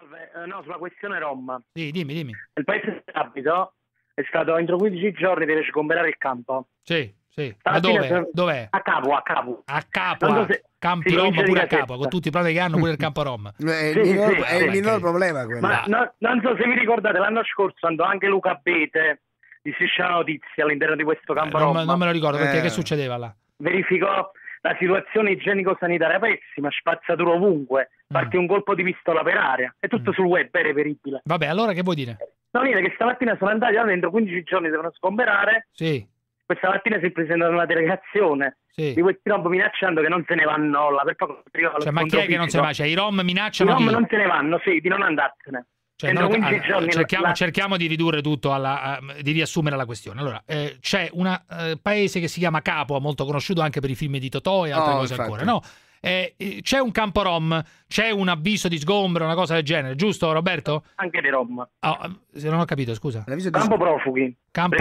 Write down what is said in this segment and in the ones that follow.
No, sulla questione Rom. Sì, dimmi. Il paese che abito è stato entro 15 giorni deve sgomberare il campo. Sì. Ma Stamattina dov'è? A Capo. A Capo, Non so se- campi sì, Rom provincia di pure a Caserta. Capo, con tutti i problemi che hanno pure il campo Rom. È il minor problema quello. Ma non so se vi ricordate, l'anno scorso andò anche Luca Bete di Striscia la Notizia all'interno di questo campo Rom. Non me lo ricordo, perché che succedeva là? Verificò la situazione igienico-sanitaria pessima, spazzatura ovunque, partì un colpo di pistola per aria, è tutto sul web, è reperibile. Vabbè, allora che vuoi dire? No, niente, che stamattina sono andati, dentro 15 giorni devono sgomberare. Sì. Questa mattina si è presentata una delegazione di questi Rom minacciando che non se ne vanno là, per poco cioè, ma chi è che non se ne va? Cioè, i Rom minacciano i Rom chi? non se ne vanno, sì, di non andarsene. Cioè, cerchiamo di ridurre tutto, di riassumere la questione. Allora, c'è un paese che si chiama Capua, molto conosciuto anche per i film di Totò e altre cose ancora, no? C'è un campo Rom, c'è un avviso di sgombero, una cosa del genere, giusto Roberto? Anche di Rom. Se non ho capito, scusa. Campo profughi.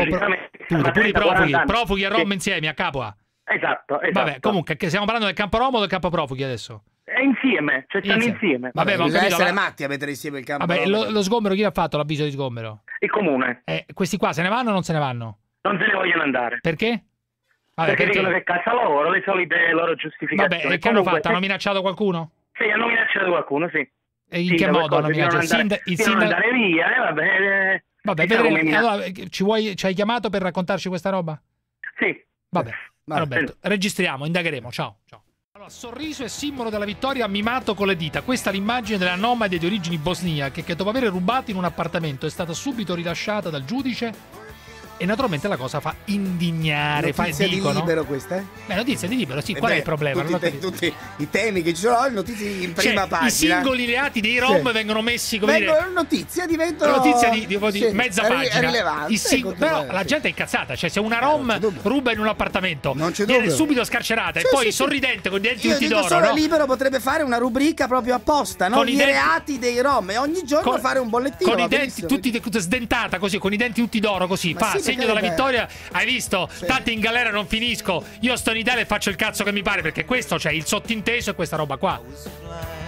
Pure i profughi e Rom insieme a Capua. Esatto. Vabbè, comunque, stiamo parlando del campo Rom o del campo profughi adesso? È insieme, cioè stanno insieme. Vabbè, ma bisogna essere matti a mettere insieme il campo. Vabbè, lo sgombero chi ha fatto l'avviso di sgombero? Il comune. Questi qua se ne vanno o non se ne vanno? Non se ne vogliono andare. Perché? Vabbè, perché dicono che è casa loro, le solite loro giustificazioni. Vabbè, e che hanno fatto? Hanno minacciato qualcuno? Sì, hanno minacciato qualcuno, sì. E in che modo hanno minacciato? Il sindaco andare via, vabbè. Vabbè, vedremo. Allora, ci hai chiamato per raccontarci questa roba? Sì. Vabbè, Roberto, registriamo, indagheremo. Ciao. Allora, sorriso e simbolo della vittoria mimato con le dita. Questa è l'immagine della nomade di origini bosniache che dopo aver rubato in un appartamento è stata subito rilasciata dal giudice. E naturalmente la cosa fa indignare. Notizia di Libero questa? Beh, notizia di Libero, sì. Qual è il problema? Tutti i temi che ci sono, notizie in prima pagina. I singoli reati dei Rom vengono messi come notizia diventano notizia di mezza pagina. Rilevante. Però la gente è incazzata. Cioè, se una Rom ruba in un appartamento, viene subito scarcerata e poi sorridente con i denti tutti d'oro. Solo Libero potrebbe fare una rubrica proprio apposta, no? I reati dei Rom, e ogni giorno fare un bollettino. Con i denti tutti sdentata così, con i denti tutti d'oro così. Segno della vittoria, hai visto? Tanti in galera non finisco. Io sto in Italia e faccio il cazzo che mi pare, perché questo c'è il sottinteso e questa roba qua.